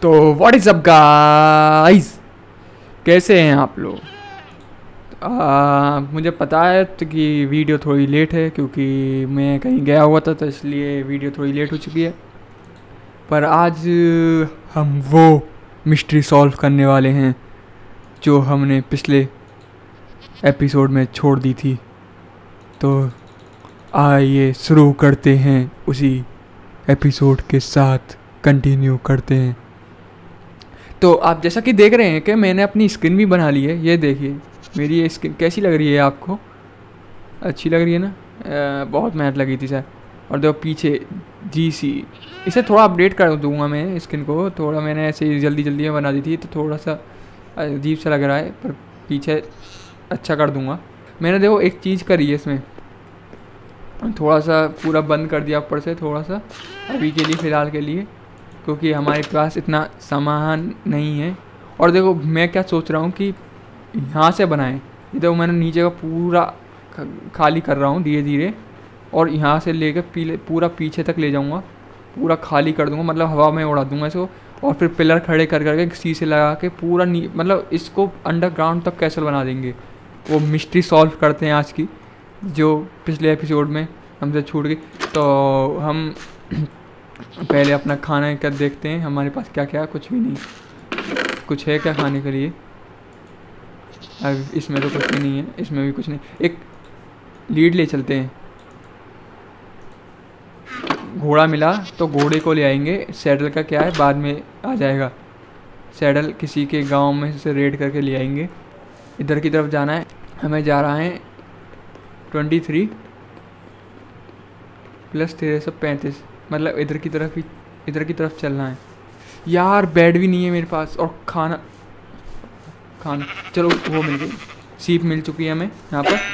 तो what is up guys, कैसे हैं आप लोग। मुझे पता है तो कि वीडियो थोड़ी लेट है क्योंकि मैं कहीं गया हुआ था, तो इसलिए वीडियो थोड़ी लेट हो चुकी है। पर आज हम वो मिस्ट्री सॉल्व करने वाले हैं जो हमने पिछले एपिसोड में छोड़ दी थी। तो आइए शुरू करते हैं, उसी एपिसोड के साथ कंटिन्यू करते हैं। तो आप जैसा कि देख रहे हैं कि मैंने अपनी स्किन भी बना ली है। ये देखिए मेरी ये स्किन कैसी लग रही है आपको, अच्छी लग रही है ना। बहुत मेहनत लगी थी सर। और देखो पीछे GC, इसे थोड़ा अपडेट कर दूंगा मैं स्किन को। थोड़ा मैंने ऐसे जल्दी जल्दी में बना दी थी तो थोड़ा सा अजीब सा लग रहा है, पर पीछे अच्छा कर दूंगा। मैंने देखो एक चीज़ करी है इसमें, थोड़ा सा पूरा बंद कर दिया ऊपर से, थोड़ा सा अभी के लिए फ़िलहाल के लिए, क्योंकि हमारे पास इतना सामान नहीं है। और देखो मैं क्या सोच रहा हूँ कि यहाँ से बनाएं। ये देखो मैंने नीचे का पूरा खाली कर रहा हूँ धीरे धीरे, और यहाँ से लेकर पूरा पीछे तक ले जाऊँगा, पूरा खाली कर दूँगा, मतलब हवा में उड़ा दूँगा इसको। और फिर पिलर खड़े कर करके शीशे लगा के पूरा मतलब इसको अंडरग्राउंड तक कैसे बना देंगे। वो मिस्ट्री सॉल्व करते हैं आज की, जो पिछले एपिसोड में हमसे छूट गई। तो हम पहले अपना खाना कर देखते हैं हमारे पास क्या क्या। कुछ भी नहीं, कुछ है क्या खाने के लिए? अब इसमें तो कुछ भी नहीं है, इसमें भी कुछ नहीं। एक लीड ले चलते हैं, घोड़ा मिला तो घोड़े को ले आएंगे। सैडल का क्या है, बाद में आ जाएगा। सैडल किसी के गांव में से रेड करके ले आएंगे। इधर की तरफ जाना है हमें, जा रहा है 23 + 1335, मतलब इधर की तरफ चलना है। यार बेड भी नहीं है मेरे पास, और खाना चलो वो मिल गई, सीप मिल चुकी है हमें यहाँ पर।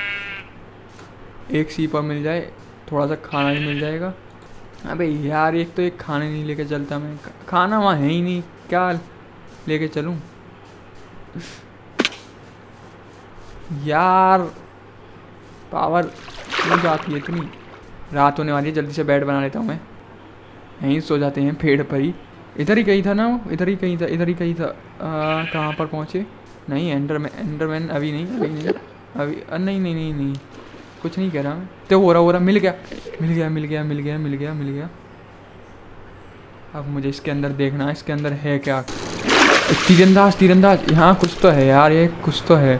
एक सीप और मिल जाए, थोड़ा सा खाना भी मिल जाएगा। अबे यार एक तो एक खाने नहीं लेके चलता मैं, खाना वहाँ है ही नहीं, क्या लेके चलूँ यार। पावर क्यों जाती है इतनी, रात होने वाली है, जल्दी से बेड बना लेता हूँ मैं। यहीं सो जाते हैं पेड़ पर ही। इधर ही कहीं था ना वो, इधर ही कहीं था। कहाँ पर पहुँचे? नहीं एंडरमैन अभी नहीं अभी नहीं, कुछ नहीं कह रहा मैं तो। हो रहा मिल गया। अब मुझे इसके अंदर देखना है, इसके अंदर है क्या। तीरंदाज यहाँ कुछ तो है यार, ये कुछ तो है।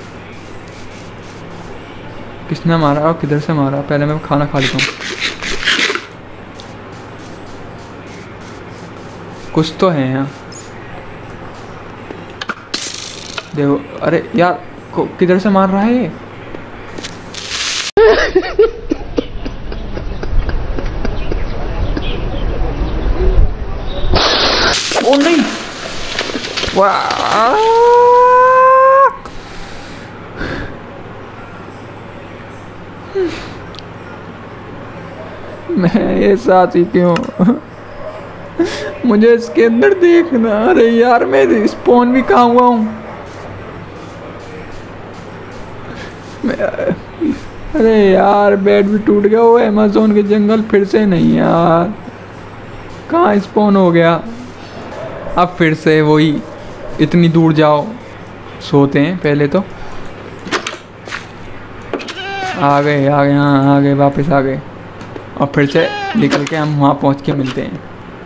किसने मारा और किधर से मारा? पहले मैं खाना खा लेता हूँ। कुछ तो है यहाँ, देखो। अरे यार किधर से मार रहा है ये? ओ नहीं, वाह मैं ये साथ ही क्यों? मुझे इसके अंदर देखना। अरे यार मैं स्पॉन भी कहाँ हुआ हूँ? अरे यार बेड भी टूट गया। वो अमेज़न के जंगल फिर से नहीं यार, कहाँ स्पॉन हो गया? अब फिर से वही, इतनी दूर जाओ, सोते हैं पहले तो। आ गए हाँ, आ गए, वापस आ गए। और फिर से निकल के हम वहाँ पहुँच के मिलते हैं।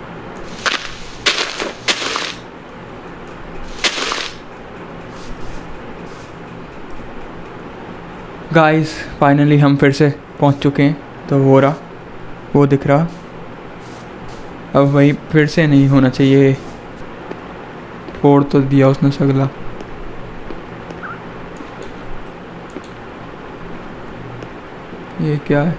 गाइस फाइनली हम फिर से पहुँच चुके हैं। तो वो दिख रहा, अब वही फिर से नहीं होना चाहिए। फोड़ तो दिया उसने सगला। ये क्या है?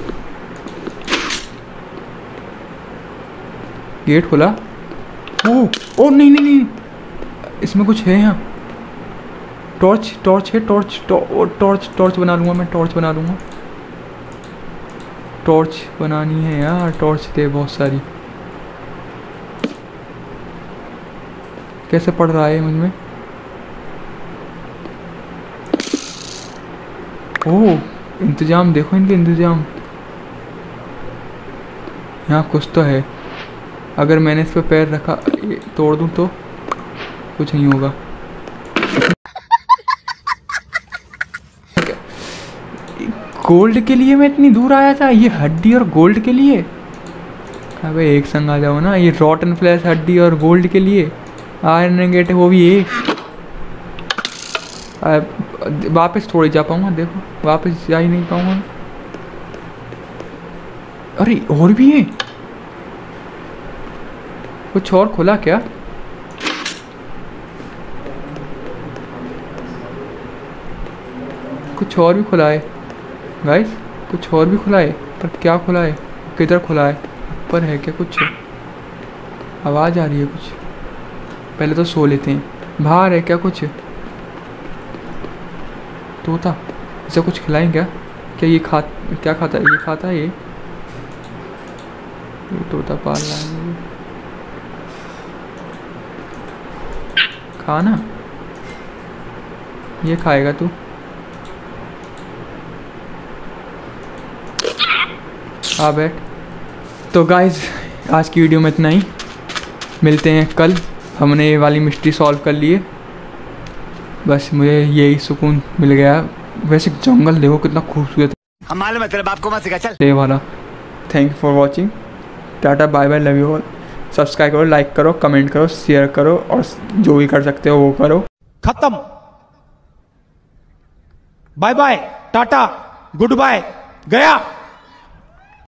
गेट खुला। ओ नहीं, इसमें कुछ है यहाँ। टॉर्च है, टॉर्च बना लूँगा मैं, टॉर्च बनानी है यार। टॉर्च थे बहुत सारी। कैसे पड़ रहा है मुझ में? ओह इंतज़ाम देखो, इनके इंतज़ाम। यहाँ कुछ तो है। अगर मैंने इस पर पैर रखा, तोड़ दूँ तो कुछ नहीं होगा। गोल्ड के लिए मैं इतनी दूर आया था, ये हड्डी और गोल्ड के लिए? अबे एक संग आ जाओ ना, ये रॉटन फ्लैश हड्डी और गोल्ड के लिए। आयरन इंगेट वो भी ये। वापस थोड़ी जा पाऊंगा, देखो वापस जा ही नहीं पाऊंगा। अरे और भी है, कुछ और खुला क्या? कुछ और भी खुला है गाइस, कुछ और भी खुला है, पर क्या खुला है, किधर खुला है? ऊपर है क्या कुछ? आवाज़ आ रही है कुछ, पहले तो सो लेते हैं। बाहर है क्या कुछ? तोता, इसे कुछ खिलाएं क्या? क्या ये क्या खाता है? ये खाता है ये तोता पाल रहा है। खाना ये खाएगा तू? आ बैठ। तो गाइज आज की वीडियो में इतना ही, मिलते हैं कल। हमने ये वाली मिस्ट्री सॉल्व कर लिए, बस मुझे यही सुकून मिल गया। वैसे जंगल देखो कितना खूबसूरत है। हम मालूम है तेरे बाप को मत सिखा, चल। ये वाला। Thank you for watching, tata bye bye, love you all. Subscribe करो, लाइक करो, कमेंट करो, शेयर करो और जो भी कर सकते हो वो करो। खत्म। Bye bye, tata, goodbye, गया।